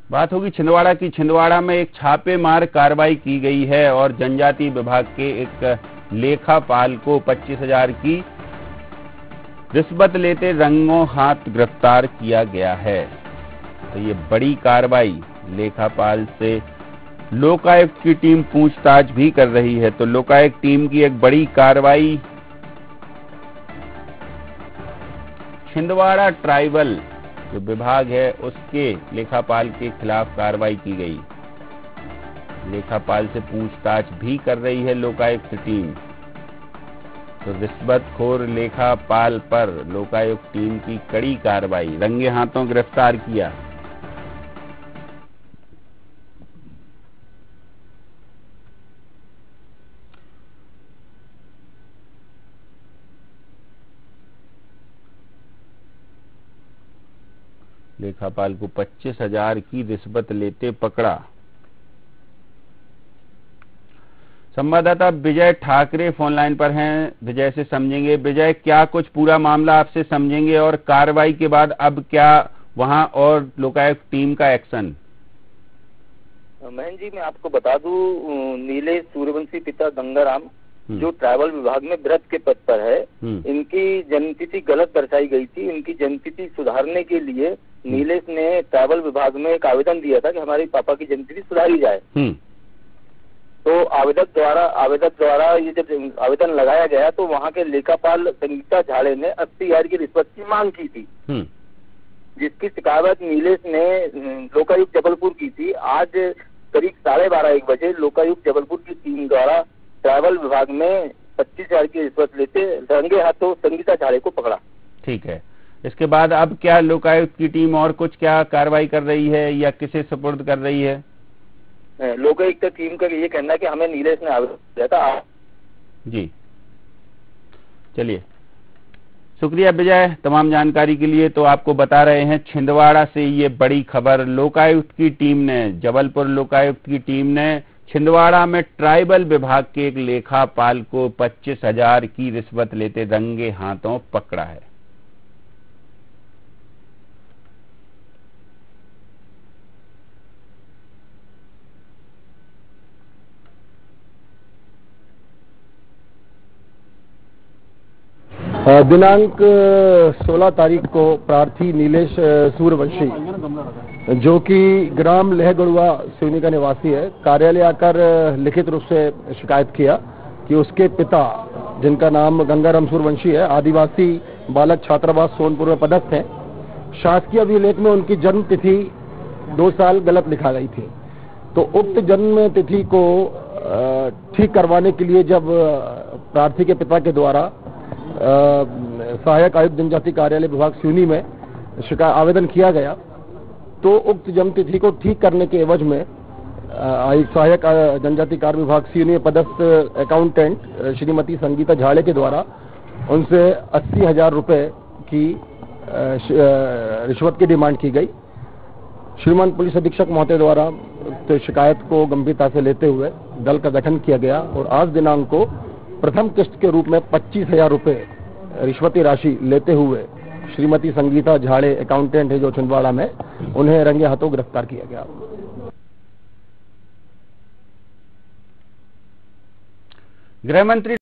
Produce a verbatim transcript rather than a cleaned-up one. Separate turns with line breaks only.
बात होगी छिंदवाड़ा की। छिंदवाड़ा में एक छापेमार कार्रवाई की गई है और जनजाति विभाग के एक लेखापाल को पच्चीस हजार की रिश्वत लेते रंगों हाथ गिरफ्तार किया गया है। तो ये बड़ी कार्रवाई, लेखापाल से लोकायुक्त की टीम पूछताछ भी कर रही है। तो लोकायुक्त टीम की एक बड़ी कार्रवाई, छिंदवाड़ा ट्राइबल जो विभाग है उसके लेखापाल के खिलाफ कार्रवाई की गई। लेखापाल से पूछताछ भी कर रही है लोकायुक्त टीम। तो रिश्वतखोर लेखापाल पर लोकायुक्त टीम की कड़ी कार्रवाई, रंगे हाथों गिरफ्तार किया। लेखापाल को पच्चीस हजार की रिश्वत लेते पकड़ा। संवाददाता विजय ठाकरे फोन लाइन पर हैं, विजय से समझेंगे। विजय, क्या कुछ पूरा मामला आपसे समझेंगे और कार्रवाई के बाद अब क्या वहां और लोकायुक्त टीम का एक्शन?
महन जी, मैं आपको बता दूं, नीलेश सूर्यवंशी पिता गंगाराम जो ट्राइबल विभाग में वृत्त के पद पर है, इनकी जन्मतिथि गलत दर्शाई गई थी। इनकी जन्मतिथि सुधारने के लिए नीलेश ने ट्राइबल विभाग में एक आवेदन दिया था कि हमारे पापा की जन्मतिथि सुधारी जाए। तो आवेदक द्वारा आवेदक द्वारा ये जब आवेदन लगाया गया तो वहाँ के लेखापाल संगीता झाड़े ने अस्सी हजार की रिश्वत की मांग की थी, जिसकी शिकायत नीलेश ने लोकायुक्त जबलपुर की थी। आज करीब साढ़े बारह एक बजे लोकायुक्त जबलपुर की टीम द्वारा ट्राइबल विभाग में पच्चीस हजार की रिश्वत लेते रंगे हाथों संगीता झाड़े को पकड़ा।
ठीक है, इसके बाद अब क्या लोकायुक्त की टीम और कुछ क्या कार्रवाई कर रही है या किसे सुपुर्द कर रही है?
लोकायुक्त टीम का ये कहना है कि हमें नीलेश ने आवेदन दिया था। जी
चलिए, शुक्रिया विजय तमाम जानकारी के लिए। तो आपको बता रहे हैं छिंदवाड़ा से ये बड़ी खबर, लोकायुक्त की टीम ने, जबलपुर लोकायुक्त की टीम ने छिंदवाड़ा में ट्राइबल विभाग के एक लेखापाल को पच्चीस हजार की रिश्वत लेते रंगे हाथों पकड़ा है।
दिनांक सोलह तारीख को प्रार्थी नीलेश सूर्यवंशी, जो कि ग्राम लहगड़ुआ सिवनी का निवासी है, कार्यालय आकर लिखित रूप से शिकायत किया कि उसके पिता, जिनका नाम गंगाराम सूर्यवंशी है, आदिवासी बालक छात्रावास सोनपुर में पदस्थ हैं। शासकीय अभिलेख में उनकी जन्म तिथि दो साल गलत लिखा गई थी। तो उक्त जन्म तिथि को ठीक करवाने के लिए जब प्रार्थी के पिता के द्वारा सहायक आयुक्त जनजाति कार्यालय विभाग सिवनी में शिकायत आवेदन किया गया, तो उक्त जन्म तिथि को ठीक करने के एवज में सहायक जनजाति कार्य विभाग सिवनी में पदस्थ अकाउंटेंट श्रीमती संगीता झाड़े के द्वारा उनसे अस्सी हजार रुपए की रिश्वत की डिमांड की गई। श्रीमान पुलिस अधीक्षक महोदय द्वारा तो शिकायत को गंभीरता से लेते हुए दल का गठन किया गया और आज दिनांक को प्रथम किस्त के रूप में पच्चीस हजार रुपए रिश्वती राशि लेते हुए श्रीमती संगीता झाड़े अकाउंटेंट है जो छिंदवाड़ा में, उन्हें रंगे हाथों गिरफ्तार किया गया।
गृह मंत्री